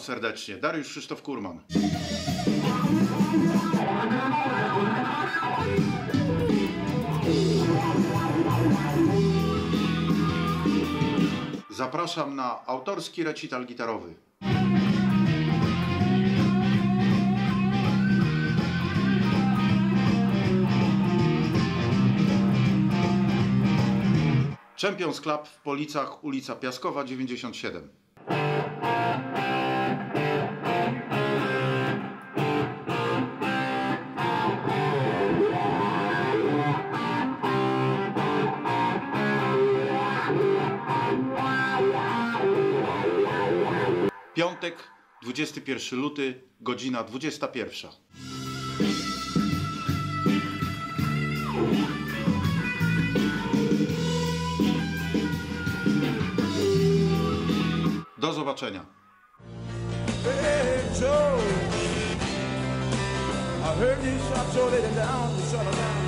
serdecznie. Dariusz Krzysztof Kurman. Zapraszam na autorski recital gitarowy. Champions Club w Policach, ulica Piaskowa, 97. Piątek, 21 luty, godzina 21. Do zobaczenia. Hey Joe, I heard you shot your lady down, you shot her down.